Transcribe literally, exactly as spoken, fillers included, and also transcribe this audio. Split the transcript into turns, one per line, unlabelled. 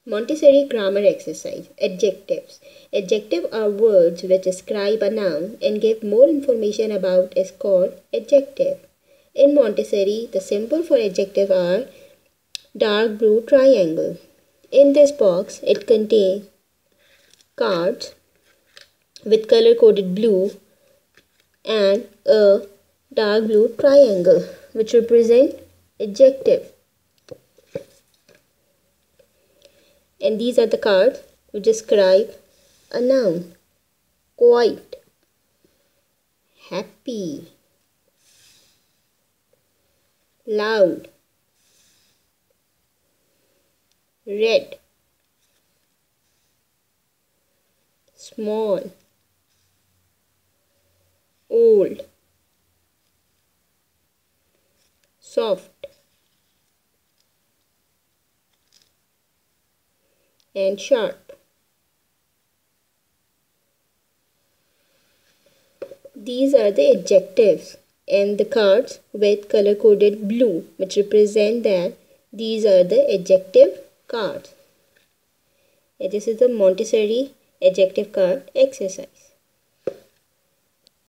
Montessori grammar exercise. Adjectives. Adjectives are words which describe a noun and give more information about is called adjective. In Montessori, the symbol for adjective are dark blue triangle. In this box, it contains cards with color coded blue and a dark blue triangle which represent adjective. And these are the cards which describe a noun. Quiet, happy, loud, red, small, old, soft, and sharp. These are the adjectives and the cards with color coded blue which represent that these are the adjective cards. And this is the Montessori adjective card exercise.